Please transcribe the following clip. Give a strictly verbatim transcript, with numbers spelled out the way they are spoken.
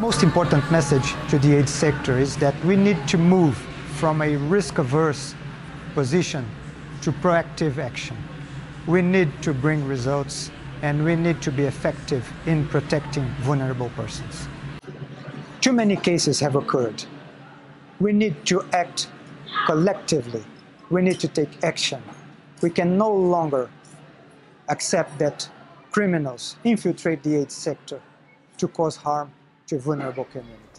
Most important message to the AIDS sector is that we need to move from a risk-averse position to proactive action. We need to bring results, and we need to be effective in protecting vulnerable persons. Too many cases have occurred. We need to act collectively. We need to take action. We can no longer accept that criminals infiltrate the AIDS sector to cause harm to vulnerable communities.